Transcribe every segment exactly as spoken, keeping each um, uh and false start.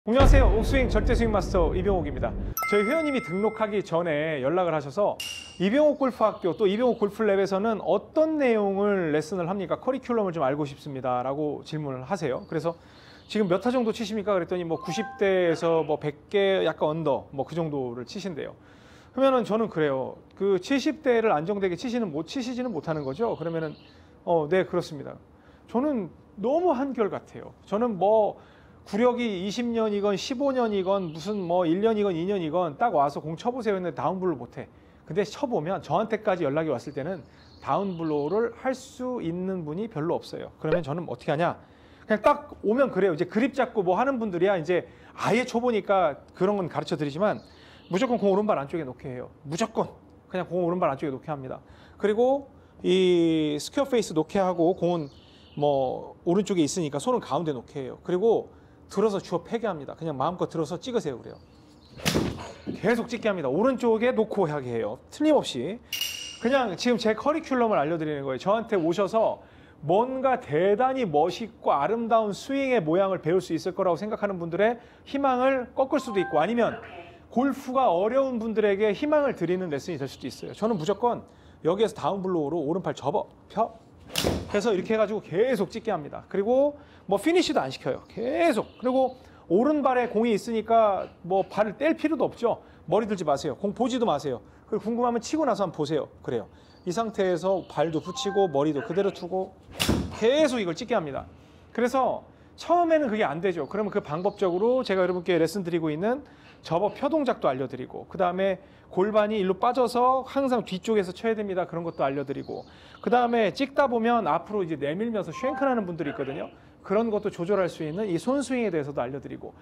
안녕하세요. 옥스윙 절대스윙 마스터 이병옥입니다. 저희 회원님이 등록하기 전에 연락을 하셔서 이병옥 골프학교 또 이병옥 골프랩에서는 어떤 내용을 레슨을 합니까? 커리큘럼을 좀 알고 싶습니다 라고 질문을 하세요. 그래서 지금 몇 타 정도 치십니까? 그랬더니 뭐 구십 대에서 뭐 백 개 약간 언더 뭐 그 정도를 치신대요. 그러면은 저는 그래요. 그 칠십 대를 안정되게 치시는 못 치시지는 못하는 거죠. 그러면은 어, 네, 그렇습니다. 저는 너무 한결같아요. 저는 뭐 구력이 이십 년이건 십오 년이건 무슨 뭐 일 년이건 이 년이건 딱 와서 공 쳐보세요 했는데 다운블로 못해. 근데 쳐보면 저한테까지 연락이 왔을 때는 다운블로우를 할 수 있는 분이 별로 없어요. 그러면 저는 어떻게 하냐? 그냥 딱 오면 그래요. 이제 그립 잡고 뭐 하는 분들이야 이제 아예 쳐보니까 그런 건 가르쳐 드리지만 무조건 공 오른발 안쪽에 놓게 해요. 무조건 그냥 공 오른발 안쪽에 놓게 합니다. 그리고 이 스퀘어 페이스 놓게 하고 공은 뭐 오른쪽에 있으니까 손은 가운데 놓게 해요. 그리고 들어서 주워 패게 합니다. 그냥 마음껏 들어서 찍으세요. 그래요. 계속 찍게 합니다. 오른쪽에 놓고 하게 해요. 틀림없이. 그냥 지금 제 커리큘럼을 알려드리는 거예요. 저한테 오셔서 뭔가 대단히 멋있고 아름다운 스윙의 모양을 배울 수 있을 거라고 생각하는 분들의 희망을 꺾을 수도 있고 아니면 골프가 어려운 분들에게 희망을 드리는 레슨이 될 수도 있어요. 저는 무조건 여기에서 다운블로우로 오른팔 접어, 펴. 그래서 이렇게 해가지고 계속 찍게 합니다. 그리고 뭐 피니쉬도 안 시켜요. 계속. 그리고 오른발에 공이 있으니까 뭐 발을 뗄 필요도 없죠. 머리 들지 마세요. 공 보지도 마세요. 그리고 궁금하면 치고 나서 한번 보세요. 그래요. 이 상태에서 발도 붙이고 머리도 그대로 두고 계속 이걸 찍게 합니다. 그래서 처음에는 그게 안 되죠. 그러면 그 방법적으로 제가 여러분께 레슨 드리고 있는 접어 펴 동작도 알려드리고 그 다음에 골반이 일로 빠져서 항상 뒤쪽에서 쳐야 됩니다. 그런 것도 알려드리고 그 다음에 찍다 보면 앞으로 이제 내밀면서 쉔크하는 분들이 있거든요. 그런 것도 조절할 수 있는 이 손스윙에 대해서도 알려드리고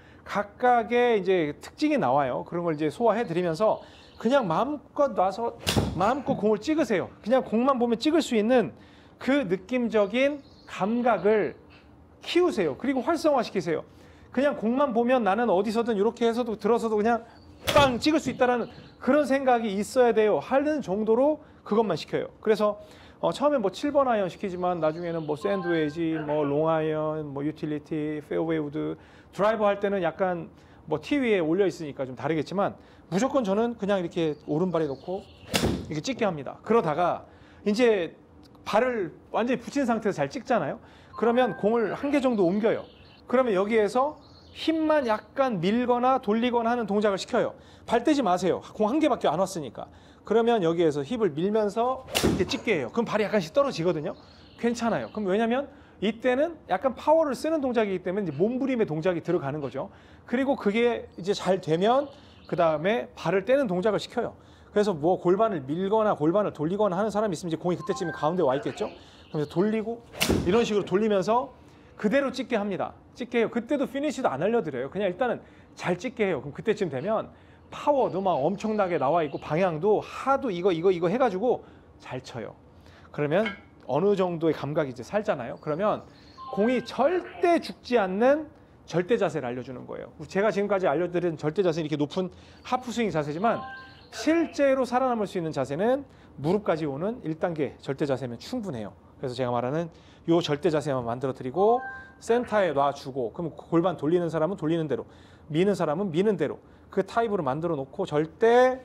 각각의 이제 특징이 나와요. 그런 걸 이제 소화해 드리면서 그냥 마음껏 놔서 마음껏 공을 찍으세요. 그냥 공만 보면 찍을 수 있는 그 느낌적인 감각을 키우세요. 그리고 활성화시키세요. 그냥 공만 보면 나는 어디서든 이렇게 해서도 들어서도 그냥 빵 찍을 수 있다는 그런 생각이 있어야 돼요. 하는 정도로 그것만 시켜요. 그래서 어, 처음에 뭐 칠 번 아이언 시키지만 나중에는 뭐 샌드웨지, 뭐 롱아이언, 뭐 유틸리티, 페어웨이 우드, 드라이버 할 때는 약간 뭐 티 위에 올려 있으니까 좀 다르겠지만 무조건 저는 그냥 이렇게 오른발에 놓고 이렇게 찍게 합니다. 그러다가 이제 발을 완전히 붙인 상태에서 잘 찍잖아요. 그러면 공을 한 개 정도 옮겨요. 그러면 여기에서 힘만 약간 밀거나 돌리거나 하는 동작을 시켜요. 발 떼지 마세요. 공 한 개밖에 안 왔으니까. 그러면 여기에서 힙을 밀면서 이렇게 찍게 해요. 그럼 발이 약간씩 떨어지거든요. 괜찮아요. 그럼 왜냐면 이때는 약간 파워를 쓰는 동작이기 때문에 이제 몸부림의 동작이 들어가는 거죠. 그리고 그게 이제 잘 되면 그 다음에 발을 떼는 동작을 시켜요. 그래서 뭐 골반을 밀거나 골반을 돌리거나 하는 사람이 있으면 이제 공이 그때쯤에 가운데 와 있겠죠. 그래서 돌리고 이런 식으로 돌리면서 그대로 찍게 합니다. 찍게 해요. 그때도 피니시도 안 알려드려요. 그냥 일단은 잘 찍게 해요. 그럼 그때쯤 되면 파워도 막 엄청나게 나와 있고 방향도 하도 이거 이거 이거 해가지고 잘 쳐요. 그러면 어느 정도의 감각이 이제 살잖아요. 그러면 공이 절대 죽지 않는 절대 자세를 알려주는 거예요. 제가 지금까지 알려드린 절대 자세는 이렇게 높은 하프 스윙 자세지만 실제로 살아남을 수 있는 자세는 무릎까지 오는 일 단계 절대 자세면 충분해요. 그래서 제가 말하는 요 절대 자세만 만들어 드리고 센터에 놔주고 그럼 골반 돌리는 사람은 돌리는 대로 미는 사람은 미는 대로 그 타입으로 만들어 놓고 절대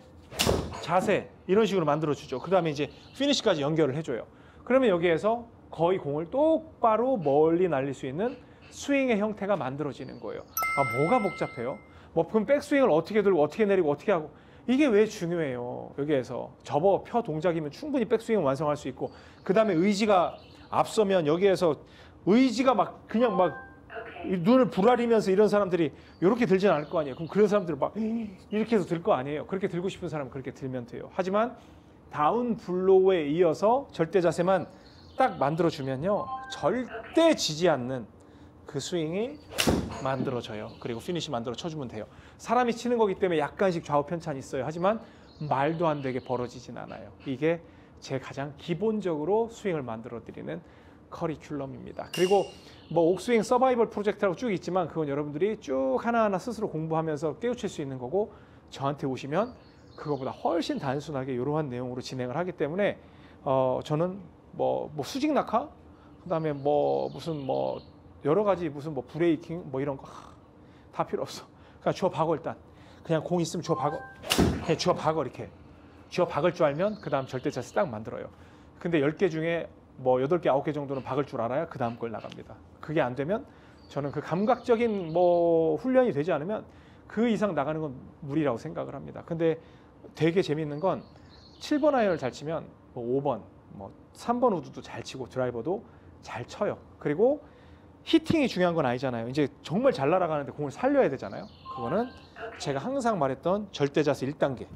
자세 이런 식으로 만들어 주죠. 그 다음에 이제 피니시까지 연결을 해줘요. 그러면 여기에서 거의 공을 똑바로 멀리 날릴 수 있는 스윙의 형태가 만들어지는 거예요. 아, 뭐가 복잡해요? 뭐 그럼 백스윙을 어떻게 들고 어떻게 내리고 어떻게 하고 이게 왜 중요해요? 여기에서 접어 펴 동작이면 충분히 백스윙을 완성할 수 있고 그 다음에 의지가 앞서면 여기에서 의지가 막 그냥 막 눈을 부라리면서 이런 사람들이 이렇게 들진 않을 거 아니에요. 그럼 그런 사람들은 막 이렇게 해서 들 거 아니에요. 그렇게 들고 싶은 사람은 그렇게 들면 돼요. 하지만 다운 블로우에 이어서 절대 자세만 딱 만들어주면요. 절대 지지 않는 그 스윙이 만들어져요. 그리고 피니시 만들어 쳐주면 돼요. 사람이 치는 거기 때문에 약간씩 좌우 편차는 있어요. 하지만 말도 안 되게 벌어지진 않아요. 이게 제 가장 기본적으로 스윙을 만들어 드리는 커리큘럼입니다. 그리고 뭐 옥스윙 서바이벌 프로젝트라고 쭉 있지만 그건 여러분들이 쭉 하나하나 스스로 공부하면서 깨우칠 수 있는 거고 저한테 오시면 그거보다 훨씬 단순하게 이러한 내용으로 진행을 하기 때문에 어 저는 뭐, 뭐 수직 낙하 그 다음에 뭐 무슨 뭐 여러 가지 무슨 뭐 브레이킹 뭐 이런 거 다 필요 없어. 그냥 줘 박어 일단. 그냥 공 있으면 줘 박어. 그냥 줘 박어 이렇게. 줘 박을 줄 알면 그 다음 절대자세 딱 만들어요. 근데 열 개 중에 뭐 여덟 개, 아홉 개 정도는 박을 줄 알아야 그 다음 걸 나갑니다. 그게 안 되면 저는 그 감각적인 뭐 훈련이 되지 않으면 그 이상 나가는 건 무리라고 생각을 합니다. 근데 되게 재밌는 건 칠 번 아이언을 잘 치면 뭐 오 번, 뭐 삼 번 우드도 잘 치고 드라이버도 잘 쳐요. 그리고 히팅이 중요한 건 아니잖아요. 이제 정말 잘 날아가는데 공을 살려야 되잖아요. 그거는 제가 항상 말했던 절대자세 일 단계.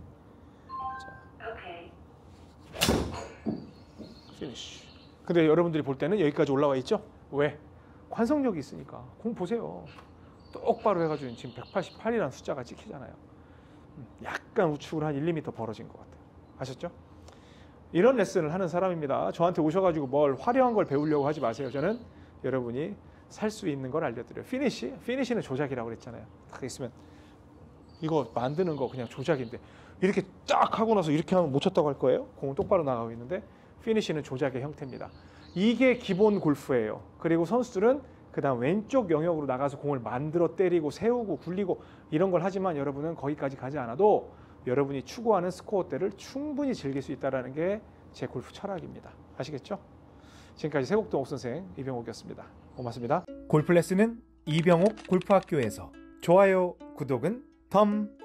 자, 피니쉬. 근데 여러분들이 볼 때는 여기까지 올라와 있죠? 왜? 관성력이 있으니까. 공 보세요. 똑바로 해가지고 지금 백팔십팔이라는 숫자가 찍히잖아요. 약간 우측으로 한 일, 이 미터 벌어진 것 같아요. 아셨죠? 이런 레슨을 하는 사람입니다. 저한테 오셔가지고 뭘 화려한 걸 배우려고 하지 마세요. 저는 여러분이 살 수 있는 걸 알려드려요. 피니시? 피니시는 조작이라고 그랬잖아요. 딱 있으면 이거 만드는 거 그냥 조작인데 이렇게 딱 하고 나서 이렇게 하면 못 쳤다고 할 거예요? 공은 똑바로 나가고 있는데 피니시는 조작의 형태입니다. 이게 기본 골프예요. 그리고 선수들은 그 다음 왼쪽 영역으로 나가서 공을 만들어 때리고 세우고 굴리고 이런 걸 하지만 여러분은 거기까지 가지 않아도 여러분이 추구하는 스코어대를 충분히 즐길 수 있다는 게 제 골프 철학입니다. 아시겠죠? 지금까지 세곡동 옥선생 이병옥이었습니다. 고맙습니다. 골프 레슨은 이병옥 골프학교에서. 좋아요, 구독은 덤.